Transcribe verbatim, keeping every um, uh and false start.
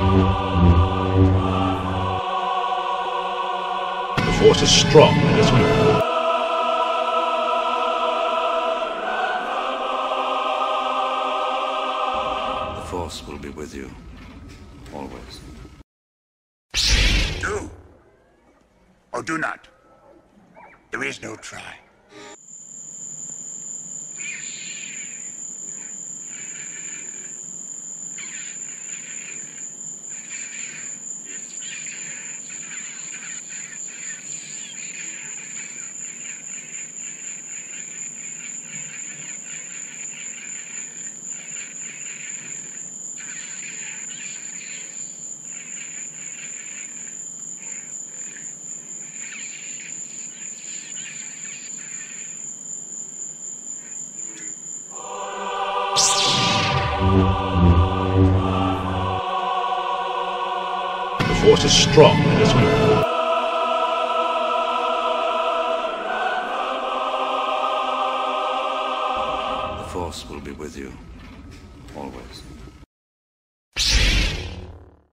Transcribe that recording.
The Force is strong and is weak. The Force will be with you, always. Do or do not. There is no try. The Force is strong and is weak. The Force will be with you, always.